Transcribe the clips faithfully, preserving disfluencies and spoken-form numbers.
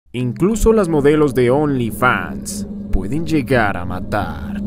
Incluso las modelos de OnlyFans pueden llegar a matar.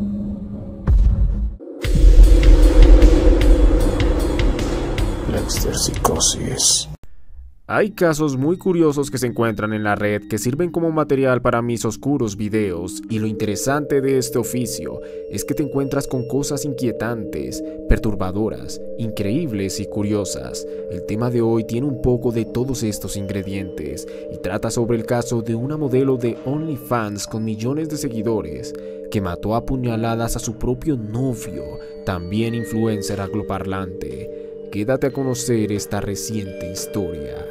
Dexter Psicosis. Hay casos muy curiosos que se encuentran en la red que sirven como material para mis oscuros videos, y lo interesante de este oficio es que te encuentras con cosas inquietantes, perturbadoras, increíbles y curiosas. El tema de hoy tiene un poco de todos estos ingredientes y trata sobre el caso de una modelo de OnlyFans con millones de seguidores que mató a puñaladas a su propio novio, también influencer angloparlante. Quédate a conocer esta reciente historia.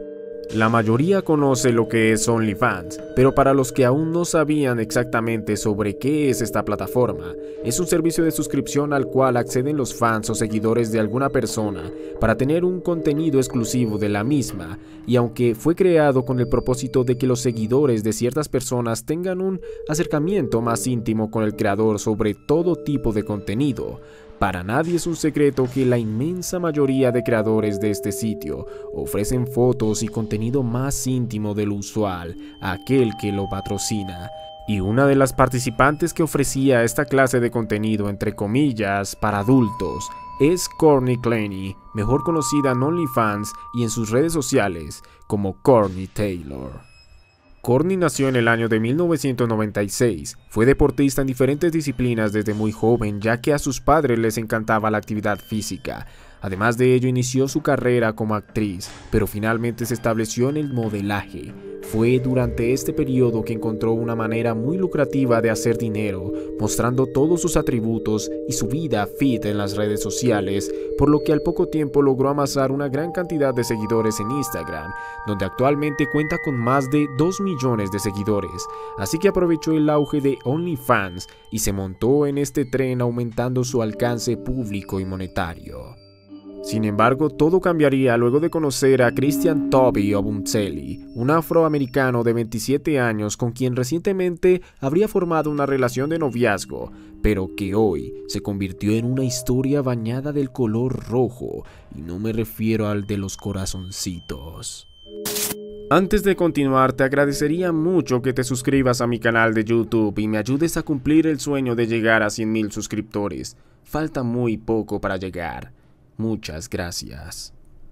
La mayoría conoce lo que es OnlyFans, pero para los que aún no sabían exactamente sobre qué es esta plataforma, es un servicio de suscripción al cual acceden los fans o seguidores de alguna persona para tener un contenido exclusivo de la misma, y aunque fue creado con el propósito de que los seguidores de ciertas personas tengan un acercamiento más íntimo con el creador sobre todo tipo de contenido, para nadie es un secreto que la inmensa mayoría de creadores de este sitio ofrecen fotos y contenido más íntimo de lo usual a aquel que lo patrocina. Y una de las participantes que ofrecía esta clase de contenido entre comillas para adultos es Kourtney Clenny, mejor conocida en OnlyFans y en sus redes sociales como Courtney Taylor. Kourtney nació en el año de mil novecientos noventa y seis, fue deportista en diferentes disciplinas desde muy joven, ya que a sus padres les encantaba la actividad física. Además de ello, inició su carrera como actriz, pero finalmente se estableció en el modelaje. Fue durante este periodo que encontró una manera muy lucrativa de hacer dinero, mostrando todos sus atributos y su vida fit en las redes sociales, por lo que al poco tiempo logró amasar una gran cantidad de seguidores en Instagram, donde actualmente cuenta con más de dos millones de seguidores. Así que aprovechó el auge de OnlyFans y se montó en este tren, aumentando su alcance público y monetario. Sin embargo, todo cambiaría luego de conocer a Christian Toby Obumseli, un afroamericano de veintisiete años con quien recientemente habría formado una relación de noviazgo, pero que hoy se convirtió en una historia bañada del color rojo, y no me refiero al de los corazoncitos. Antes de continuar, te agradecería mucho que te suscribas a mi canal de YouTube y me ayudes a cumplir el sueño de llegar a cien mil suscriptores. Falta muy poco para llegar. Muchas gracias.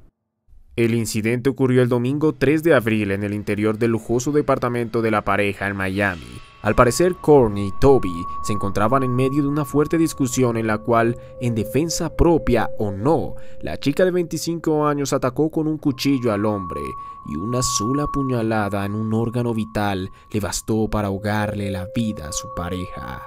El incidente ocurrió el domingo tres de abril en el interior del lujoso departamento de la pareja en Miami. Al parecer, Kourtney y Toby se encontraban en medio de una fuerte discusión en la cual, en defensa propia o no, la chica de veinticinco años atacó con un cuchillo al hombre, y una sola puñalada en un órgano vital le bastó para ahogarle la vida a su pareja.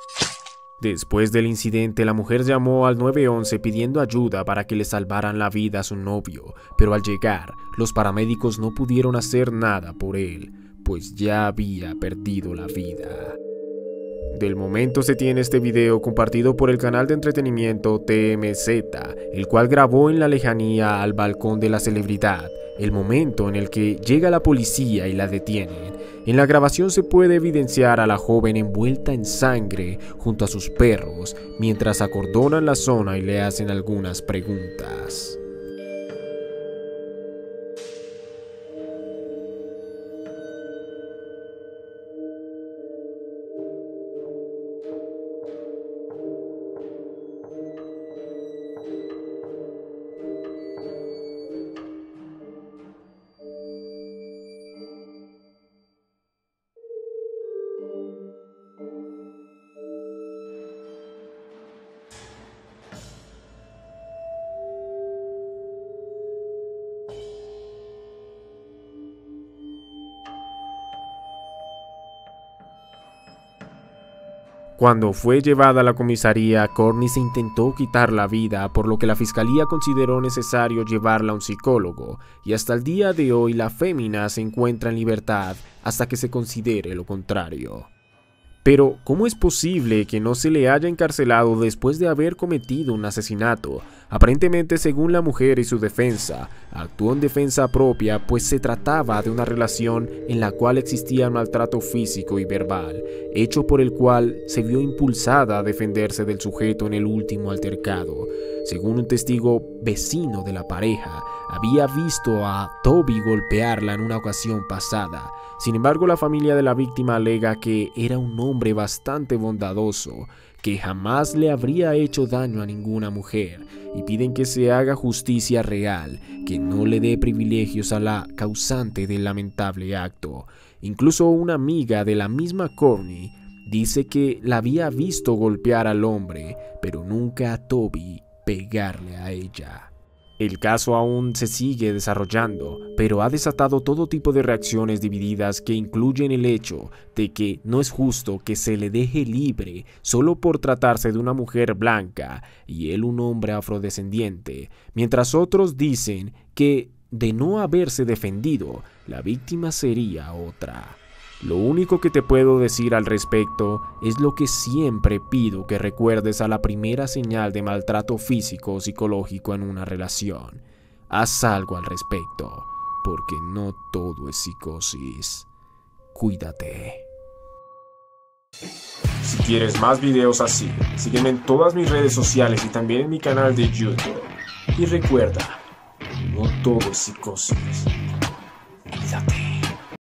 Después del incidente, la mujer llamó al nueve once pidiendo ayuda para que le salvaran la vida a su novio, pero al llegar, los paramédicos no pudieron hacer nada por él, pues ya había perdido la vida. Del momento se tiene este video compartido por el canal de entretenimiento T M Z, el cual grabó en la lejanía al balcón de la celebridad, el momento en el que llega la policía y la detienen. En la grabación se puede evidenciar a la joven envuelta en sangre junto a sus perros, mientras acordonan la zona y le hacen algunas preguntas. Cuando fue llevada a la comisaría, Kourtney se intentó quitar la vida, por lo que la fiscalía consideró necesario llevarla a un psicólogo, y hasta el día de hoy la fémina se encuentra en libertad hasta que se considere lo contrario. Pero, ¿cómo es posible que no se le haya encarcelado después de haber cometido un asesinato? Aparentemente, según la mujer y su defensa, actuó en defensa propia, pues se trataba de una relación en la cual existía maltrato físico y verbal, hecho por el cual se vio impulsada a defenderse del sujeto en el último altercado. Según un testigo vecino de la pareja, había visto a Toby golpearla en una ocasión pasada. Sin embargo, la familia de la víctima alega que era un hombre bastante bondadoso, que jamás le habría hecho daño a ninguna mujer, y piden que se haga justicia real, que no le dé privilegios a la causante del lamentable acto. Incluso una amiga de la misma Courtney dice que la había visto golpear al hombre, pero nunca a Toby pegarle a ella. El caso aún se sigue desarrollando, pero ha desatado todo tipo de reacciones divididas que incluyen el hecho de que no es justo que se le deje libre solo por tratarse de una mujer blanca y él un hombre afrodescendiente, mientras otros dicen que de no haberse defendido, la víctima sería otra. Lo único que te puedo decir al respecto es lo que siempre pido que recuerdes a la primera señal de maltrato físico o psicológico en una relación. Haz algo al respecto, porque no todo es psicosis. Cuídate. Si quieres más videos así, sígueme en todas mis redes sociales y también en mi canal de YouTube. Y recuerda, no todo es psicosis. Cuídate.